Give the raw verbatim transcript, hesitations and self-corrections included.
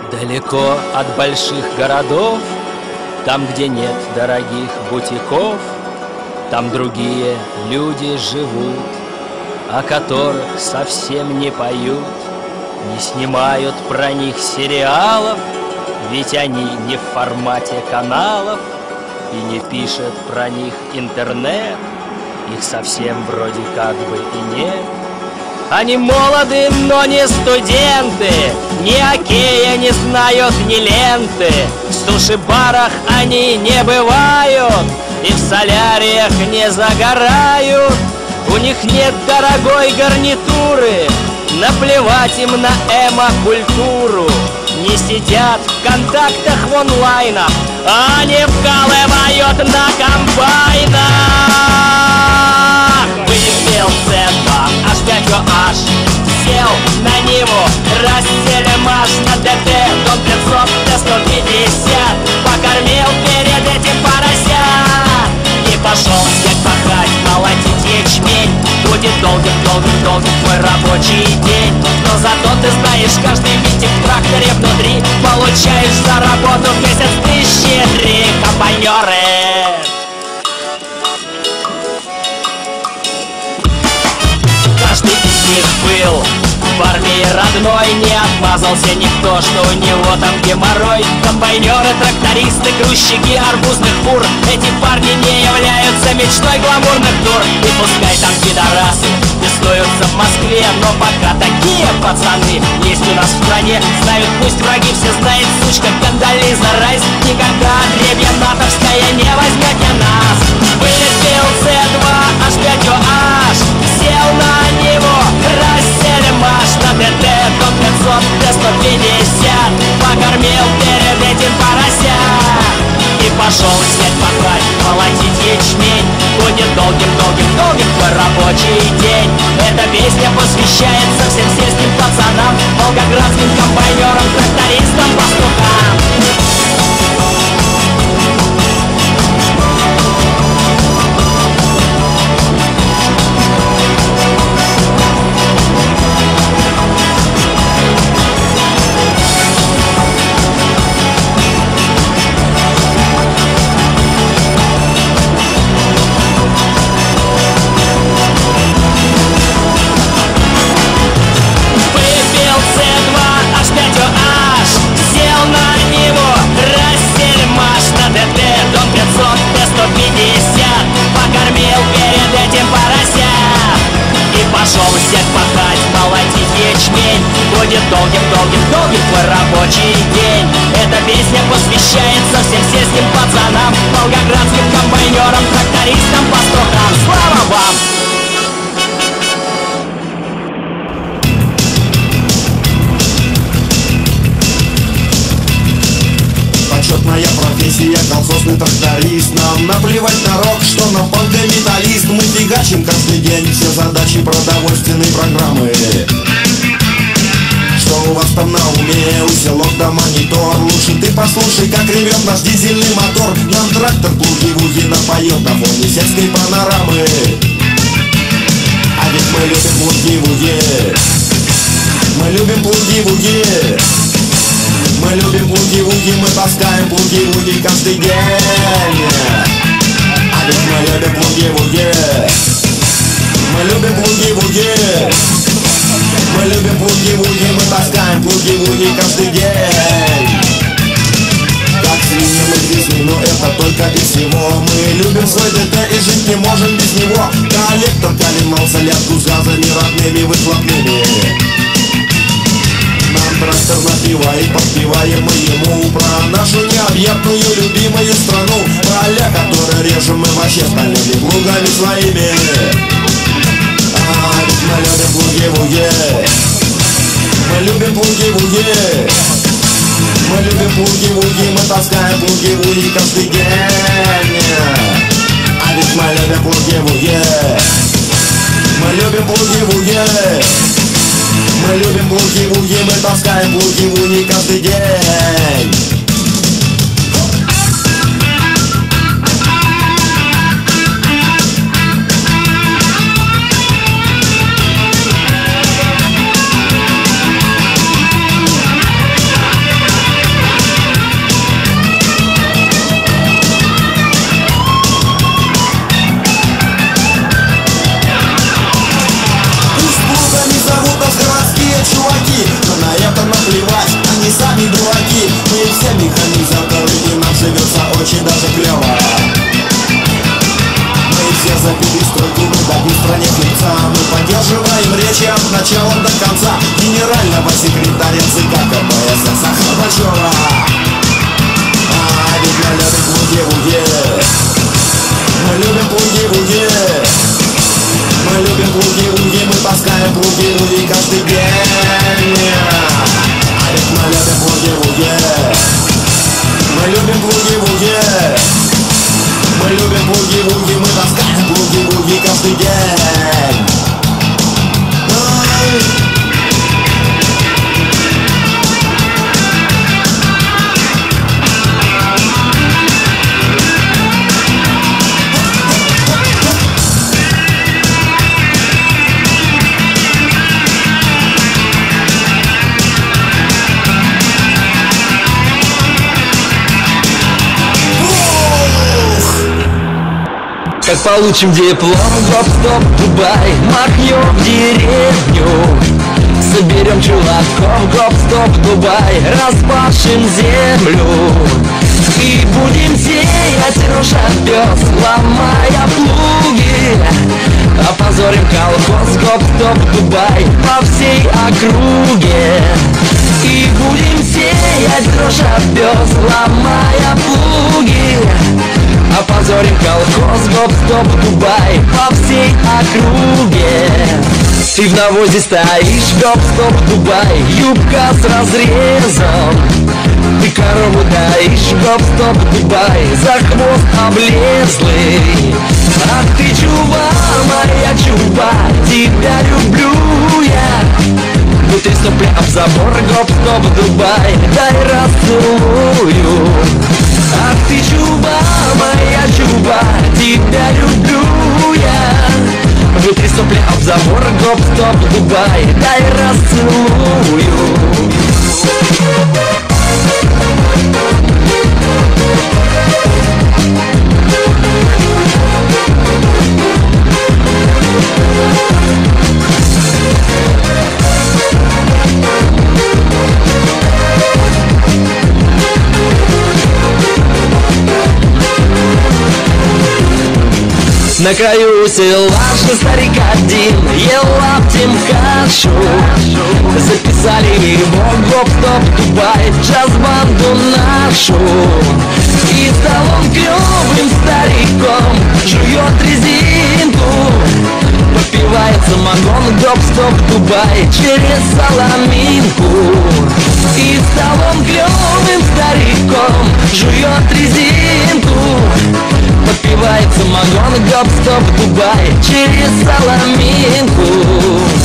Далеко от больших городов, там, где нет дорогих бутиков, там другие люди живут, о которых совсем не поют, не снимают про них сериалов, ведь они не в формате каналов, и не пишет про них интернет, их совсем вроде как бы и нет. Они молоды, но не студенты, ни окея не знают, ни ленты. В суши-барах они не бывают и в соляриях не загорают. У них нет дорогой гарнитуры, наплевать им на эмо-культуру. Не сидят в контактах в онлайнах, они вкалывают на комбайнах. Выпил цэ два, аш пять о аш, сел на Ниву, расселим аж на дэ тэ, дом пятьсот, тэ сто пятьдесят, покормил перед этим поросят и пошел снег пахать, молотить ячмень. Будет долгим-долгим-долгим твой рабочий день, но зато ты знаешь, каждый винтик в тракторе внутри получаешь за работу в месяц тысячи три. Комбайнеры! Каждый из них был в армии родной, не отмазался никто, что у него там геморрой. Комбайнеры, трактористы, грузчики арбузных фур, эти парни не являются мечтой гламурных тур. И пускай там пидорасы пестуются в Москве, но пока такие пацаны есть у нас в стране. Знают пусть враги, все знает сучка Кондолиза Райс, никогда отребья натовская не возьмете нас. Вылетел цэ два, аш пять о аш, сел на Ниву, расселим аж на дэ тэ, дом пятьсот, тэ сто пятьдесят, покормил перед этим поросят и пошел снег пахать, молотить ячмень. Будет долгим-долгим-долгим твой рабочий день. Эта песня посвящается всем сельским пацанам, волгоградским комбайнерам, трактористам, пастухам. Пошел снег пахать, молотить ячмень. Будет долгим-долгим-долгим твой рабочий день. Эта песня посвящается всем сельским пацанам, волгоградским комбайнерам, трактористам, пастухам. Слава вам! Почетная профессия, колхозный тракторист. Нам наплевать на рок, что нам панк-металлист. Мы фигачим каждый день все задачи продовольственной программы. Что у вас там на уме? Усилок да монитор. Лучше ты послушай, как ревет наш дизельный мотор. Нам трактор плуги-вуги напоет на фоне сельской панорамы. А ведь мы любим плуги-вуги, мы любим плуги-вуги, мы любим плуги-вуги, мы таскаем плуги-вуги каждый день. А ведь мы любим плуги-вуги, мы любим плуги-вуги, мы любим плуги-вуги, мы таскаем плуги-вуги каждый день. Как свиньи мы грязны, но это только и всего. Мы любим свой дэ тэ и жить не можем без него. Коллектор калимал солярку с газами родными выхлопными. Нам трактор напевает, подпеваем мы ему про нашу необъятную любимую страну. Поля, которые режем мы вообще стальными плугами своими. А ведь мы любим плуги-вуги, мы любим плуги-вуги, мы любим плуги-вуги, мы таскаем плуги-вуги каждый день. А ведь мы любим плуги-вуги, мы любим плуги-вуги, мы любим плуги-вуги, мы таскаем плуги-вуги каждый день. Мы любим буги-вуги. Мы любим буги-вуги. Мы любим буги-вуги. Мы таскаем буги-вуги каждый день. Как получим диплом, гоп-стоп, Дубай, махнем в деревню, соберем чуваков, гоп-стоп, Дубай, распашем землю и будем сеять рожь-овес, ломая плуги. Опозорим колхоз, гоп-стоп, Дубай, по всей округе. И будем сеять рожь-овес, ломая плуги. Опозорим колхоз, гоп-стоп, Дубай, по всей округе. Ты в навозе стоишь, гоп-стоп, Дубай, юбка с разрезом. Ты корову доишь, гоп-стоп, Дубай, за хвост облезлый. Ах ты, чува, моя чува, тебя люблю я. Ну ты стопля об забор, гоп-стоп, Дубай, дай расцелую. Ах ты, чува, моя чува, тебя люблю я. Вытри сопли об забор, гоп-стоп, Дубай, дай расцелую. На краю села жил старик один, ел лаптем кашу. Записали его гоп-стоп, Дубай, джаз-банду нашу. И стал он клёвым стариком, жует резинку, попивает самогон, гоп-стоп, Дубай, через соломинку. И стал он клёвым стариком, жует резинку, попивает самогон, гоп-стоп, Дубай, через соломинку.